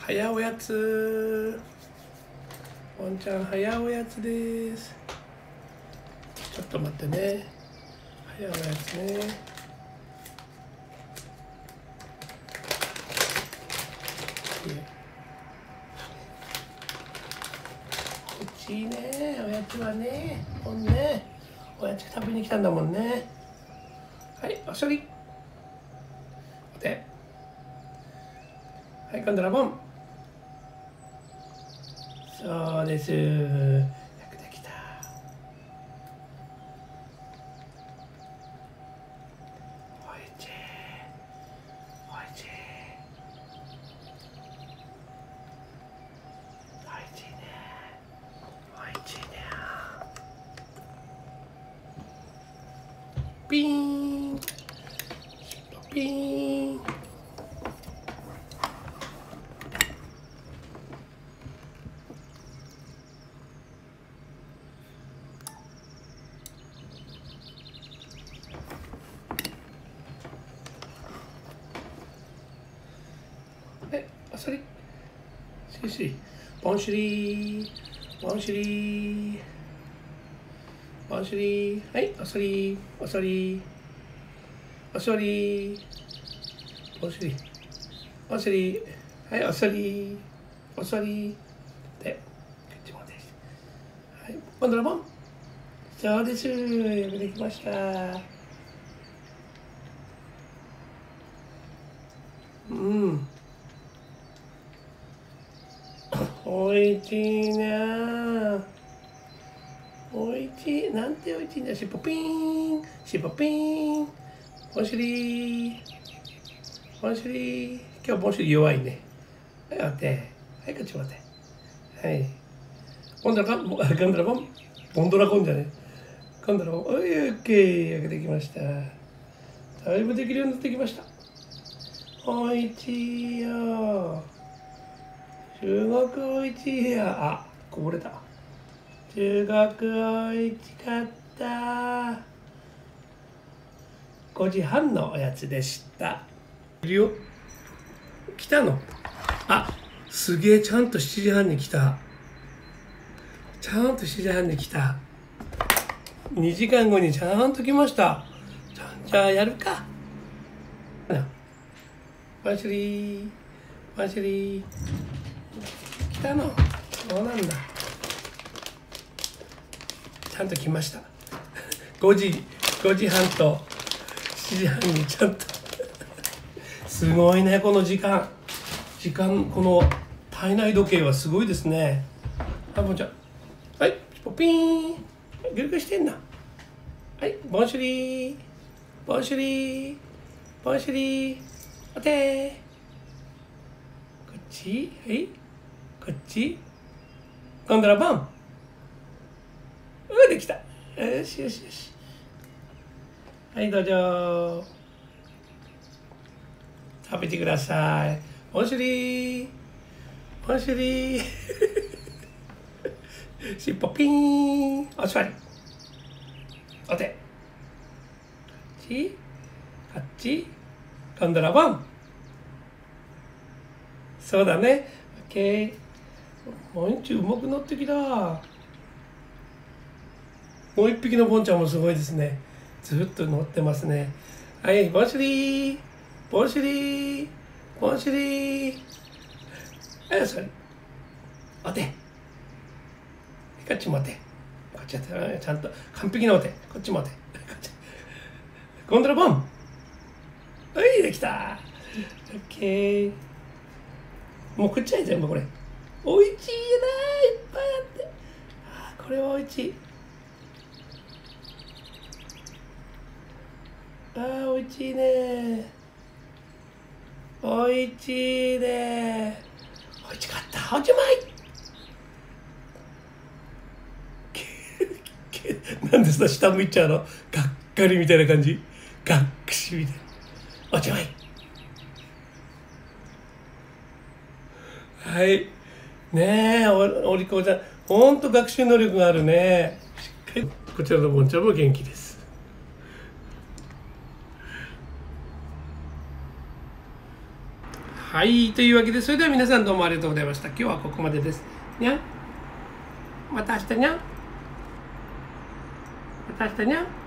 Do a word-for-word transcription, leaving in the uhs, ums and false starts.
早おやつ。ボンちゃん早おやつです。ちょっと待ってね。早おやつね。こっちいいね、おやつはね。ボンね、おやつ食べに来たんだもんね。はい、おしょり。お手。はい、今度はボン。そうです。よくできた。おいしい。おいしい。おいしいね。おいしいね。ピーン。ピーン。え、あそり。しし。ボンシュリー。ボンシュリー。ボンシュリー。はい、あそり。あそり。あそり。ボンシュリー。おそり。はい、おそり。おそり。で、こっちもです。はい、今度はボン。そうです。よくできました。うん。おいしいな。おいしい。なんておいしいんだ。しっぽピーン。しっぽピーン。ボンシュリー。ボンシュリー。今日ボンシュリー弱いね。はい、待って。はい、こっち待って。はい。ボンドラコン、ボンドラコン。ボンドラコンじゃねえ。今度の、おい、オッケー、よくできました。だいぶできるようになってきました。おいしいよ。すごくおいしいよ。あ、こぼれた。すごくおいしかった。ごじはんのおやつでした。いるよ。来たの。あ、すげえ、ちゃんとしちじはんに来た。ちゃんとしちじはんに来た。にじかんごにちゃんと来ました。じゃあやるか。バシリー、バシリー。来たの。そうなんだ。ちゃんと来ました。ごじ、ごじはんとしちじはんにちゃんと。すごいね、この時間。時間、この体内時計はすごいですね。あ、ボンちゃん。はい、ポピーン。ぐるぐるしてんな。はい、ボンシュリー。ボンシュリー。ボンシュリー。おてー。こっち。はい。こっち。今度はボン。うできた。よしよしよし。はい、どうぞ。食べてください。ボンシュリー。ボンシュリー。しっぽピーン。お座り。お手。こっち。こっち。今度はボン。そうだね。オッケー。ボンチうまくなってきた。もう一匹のボンちゃんもすごいですね。ずっと乗ってますね。はい、ボンシュリー。ボンシュリー。ボンシュリー。はい、それ。お手。こっちもお手。こっちやって、ちゃんと完璧なお手。こっちもお手。今度はボン。はい、できた。オッケー。もう食っちゃえ、全部これ。おいしいな、いっぱいあって。あ、これはおいしい。あー、おいしいね。おいしいね。おいしかった。おしまい。なんでさ、下向いちゃうの。がっかりみたいな感じ。がっくしみたいな。おしまい。はい。ねえ、お、お利口ちゃん。ほんと学習能力があるね。しっかり。こちらのボンちゃんも元気です。 はい、というわけで、それでは皆さんどうもありがとうございました。今日はここまでです。にゃん。また明日にゃん。また明日にゃん。